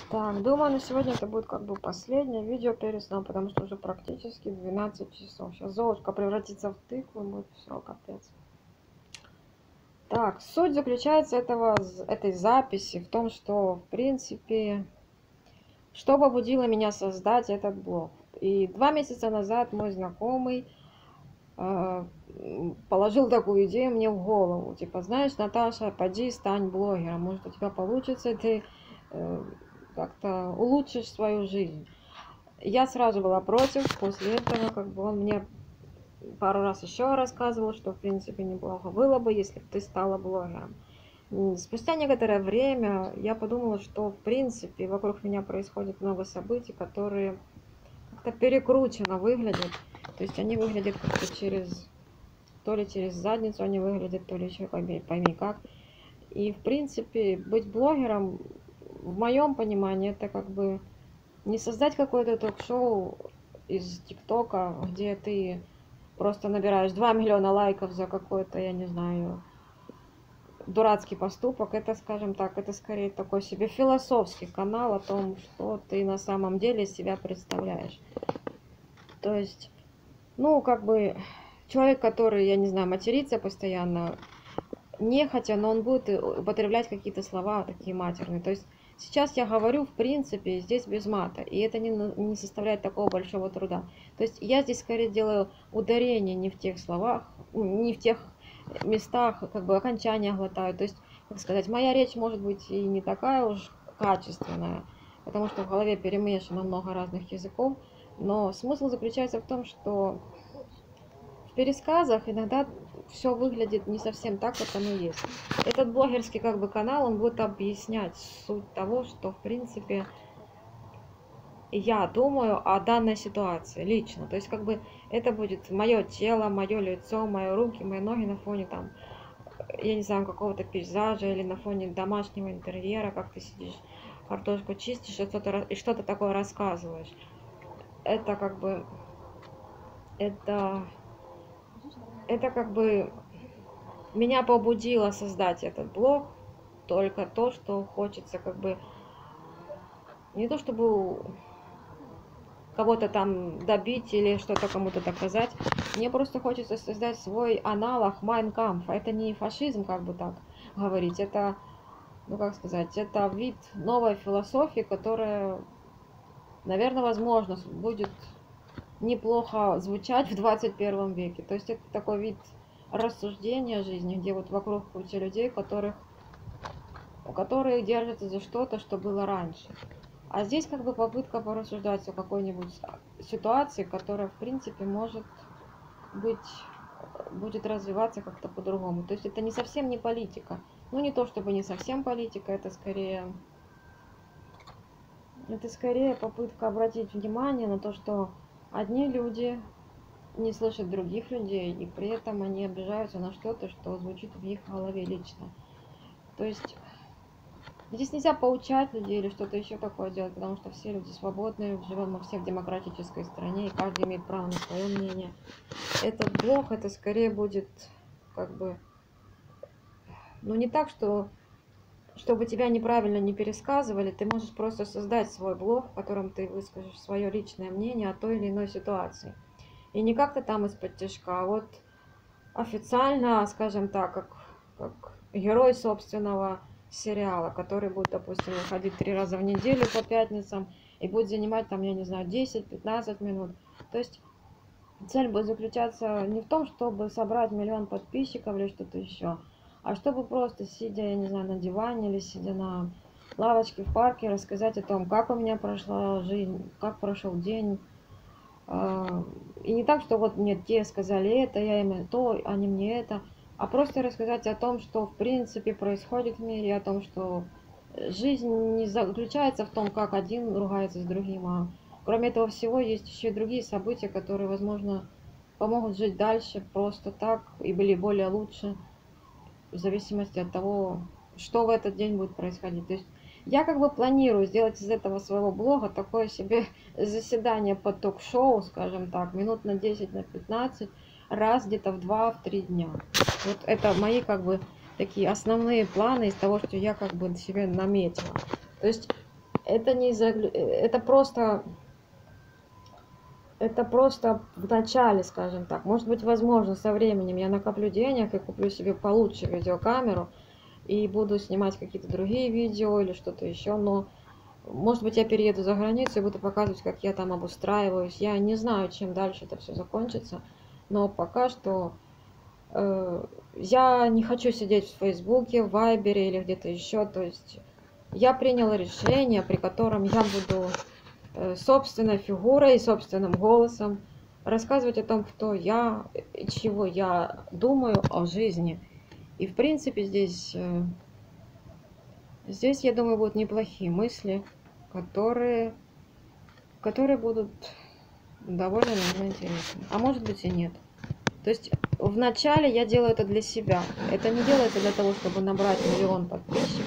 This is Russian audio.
Так, думаю, на сегодня это будет как бы последнее видео перед сном, потому что уже практически 12 часов. Сейчас Золушка превратится в тыкву, и будет все, капец. Так, суть заключается этой записи в том, что, в принципе, что побудило меня создать этот блог. И 2 месяца назад мой знакомый положил такую идею мне в голову. Типа, знаешь, Наташа, поди стань блогером, может у тебя получится, и ты как-то улучшишь свою жизнь. Я сразу была против, после этого как бы он мне пару раз еще рассказывал, что в принципе неплохо было бы, если бы ты стала блогером. Спустя некоторое время я подумала, что в принципе вокруг меня происходит много событий, которые как-то перекрученно выглядят. То есть они выглядят как-то то ли через задницу они выглядят, то ли еще пойми как. И в принципе быть блогером, в моем понимании, это как бы не создать какое-то ток-шоу из ТикТока, где ты просто набираешь 2 миллиона лайков за какой-то, я не знаю, дурацкий поступок. Это, скажем так, это скорее такой себе философский канал о том, что ты на самом деле из себя представляешь. То есть, ну, как бы, человек, который, я не знаю, матерится постоянно, нехотя, но он будет употреблять какие-то слова такие матерные. То есть сейчас я говорю, в принципе, здесь без мата, и это не составляет такого большого труда. То есть я здесь скорее делаю ударение не в тех словах, не в тех местах, как бы окончания глотаю. То есть, как сказать, моя речь может быть и не такая уж качественная, потому что в голове перемешано много разных языков, но смысл заключается в том, что в пересказах иногда все выглядит не совсем так, как оно есть. Этот блогерский как бы канал, он будет объяснять суть того, что в принципе я думаю о данной ситуации лично. То есть как бы это будет мое тело, мое лицо, мои руки, мои ноги на фоне там, я не знаю, какого-то пейзажа или на фоне домашнего интерьера, как ты сидишь, картошку чистишь и что-то такое рассказываешь. Это как бы, это, это как бы меня побудило создать этот блог только то, что хочется как бы не то чтобы кого-то там добить или что-то кому-то доказать. Мне просто хочется создать свой аналог Mein Kampf. Это не фашизм, как бы так говорить. Это, ну как сказать, это вид новой философии, которая, наверное, возможно, будет неплохо звучать в 21 веке. То есть это такой вид рассуждения жизни, где вот вокруг куча людей, которые держатся за что-то, что было раньше. А здесь как бы попытка порассуждать о какой-нибудь ситуации, которая, в принципе, может быть, будет развиваться как-то по-другому. То есть это не совсем не политика. Ну, не то чтобы не совсем политика, это скорее попытка обратить внимание на то, что одни люди не слышат других людей, и при этом они обижаются на что-то, что звучит в их голове лично. То есть здесь нельзя поучать людей или что-то еще такое делать, потому что все люди свободные, живем мы все в демократической стране, и каждый имеет право на свое мнение. Этот блог, это скорее будет как бы, ну не так, что чтобы тебя неправильно не пересказывали, ты можешь просто создать свой блог, в котором ты выскажешь свое личное мнение о той или иной ситуации. И не как-то там из-под тяжка, а вот официально, скажем так, как герой собственного сериала, который будет, допустим, выходить 3 раза в неделю по пятницам и будет занимать там, я не знаю, 10-15 минут. То есть цель будет заключаться не в том, чтобы собрать миллион подписчиков или что-то еще, а чтобы просто сидя, я не знаю, на диване или сидя на лавочке в парке, рассказать о том, как у меня прошла жизнь, как прошел день. И не так, что вот мне те сказали это, я им то, они мне это, а просто рассказать о том, что в принципе происходит в мире, о том, что жизнь не заключается в том, как один ругается с другим, а кроме этого всего есть еще и другие события, которые, возможно, помогут жить дальше просто так и были более лучше, в зависимости от того, что в этот день будет происходить. То есть я как бы планирую сделать из этого своего блога такое себе заседание по ток-шоу, скажем так, минут на 10, на 15, раз где-то в 2-3 дня. Вот это мои как бы такие основные планы из того, что я как бы себе наметила. То есть это не это просто в начале, скажем так. Может быть, возможно, со временем я накоплю денег и куплю себе получше видеокамеру и буду снимать какие-то другие видео или что-то еще, но может быть, я перееду за границу и буду показывать, как я там обустраиваюсь. Я не знаю, чем дальше это все закончится, но пока что я не хочу сидеть в Фейсбуке, в Вайбере или где-то еще. То есть я приняла решение, при котором я буду собственной фигурой и собственным голосом рассказывать о том, кто я, чего я думаю о жизни. И в принципе здесь, я думаю, будут неплохие мысли, которые будут довольно, наверное, интересны. А может быть и нет. То есть вначале я делаю это для себя. Это не делается для того, чтобы набрать 1 000 000 подписчиков.